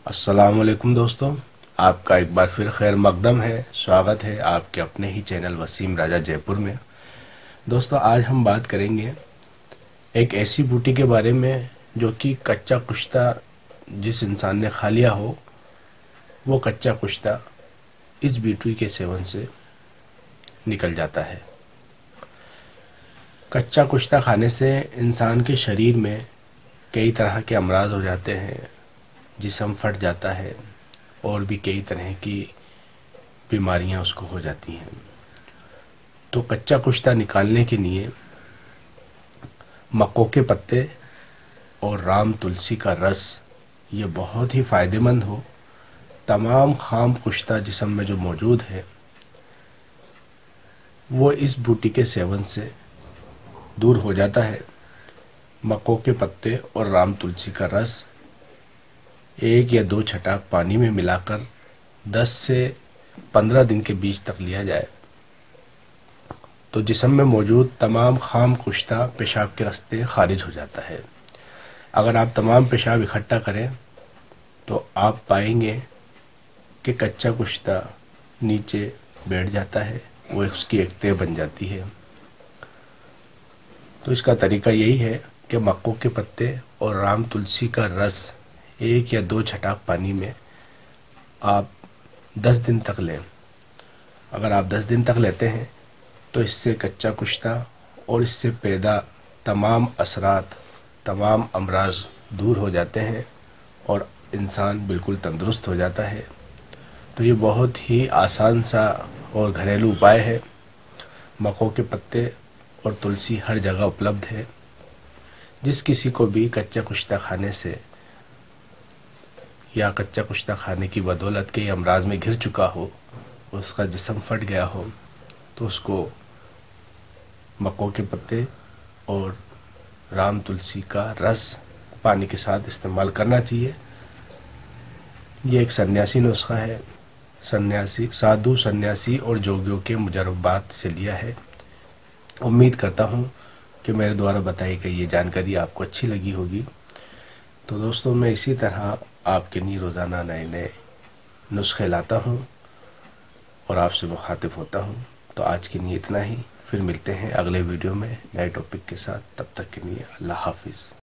السلام علیکم دوستوں، آپ کا ایک بار پھر خیر مقدم ہے، سواگت ہے آپ کے اپنے ہی چینل وسیم راجہ جے پور میں۔ دوستوں، آج ہم بات کریں گے ایک ایسی بوٹی کے بارے میں جو کہ کچا کشتہ جس انسان نے کھا لیا ہو، وہ کچا کشتہ اس بوٹی کے سیون سے نکل جاتا ہے۔ کچا کشتہ کھانے سے انسان کے شریر میں کئی طرح کے امراض ہو جاتے ہیں، جسم پھٹ جاتا ہے اور بھی کئی طرح کی بیماریاں اس کو ہو جاتی ہیں۔ تو کچا کشتہ نکالنے کے لیے مکوں کے پتے اور رام تلسی کا رس یہ بہت ہی فائدہ مند ہو۔ تمام خام کشتہ جسم میں جو موجود ہے وہ اس بوٹی کے سیون سے دور ہو جاتا ہے۔ مکوں کے پتے اور رام تلسی کا رس 1 یا 2 چھٹاک پانی میں ملا کر 10 سے 15 دن کے بیچ تک لیا جائے تو جسم میں موجود تمام خام کشتہ پیشاب کے راستے خارج ہو جاتا ہے۔ اگر آپ تمام پیشاب اکٹھا کریں تو آپ پائیں گے کہ کچا کشتہ نیچے بیٹھ جاتا ہے، وہ اس کی ایک تہ بن جاتی ہے۔ تو اس کا طریقہ یہی ہے کہ مکوں کے پتے اور رام تلسی کا رس 1 یا 2 چھٹاک پانی میں آپ 10 دن تک لیں۔ اگر آپ 10 دن تک لیتے ہیں تو اس سے کچا کشتہ اور اس سے پیدا تمام اثرات، تمام امراض دور ہو جاتے ہیں اور انسان بالکل تندرست ہو جاتا ہے۔ تو یہ بہت ہی آسان سا اور گھریلو اپائے ہے۔ مکوں کے پتے اور تلسی ہر جگہ اپلبدھ ہے۔ جس کسی کو بھی کچا کشتہ کھانے سے یا کچا کشتہ کھانے کی بدولت کے امراض میں گھر چکا ہو، اس کا جسم پھٹ گیا ہو، تو اس کو مکوں کے پتے اور رام تلسی کا رس پانی کے ساتھ استعمال کرنا چاہیے۔ یہ ایک سنیاسی نسخہ ہے، سادھو سنیاسی اور جوگیوں کے مجربات سے لیا ہے۔ امید کرتا ہوں کہ میرے دوارا بتائی گئی یہ جانکاری آپ کو اچھی لگی ہوگی۔ تو دوستوں، میں اسی طرح آپ کے لیے روزانہ نئے نسخے لاتا ہوں اور آپ سے مخاطب ہوتا ہوں۔ تو آج کے لیے اتنا ہی، پھر ملتے ہیں اگلے ویڈیو میں نئے ٹاپک کے ساتھ۔ تب تک کے لیے اللہ حافظ۔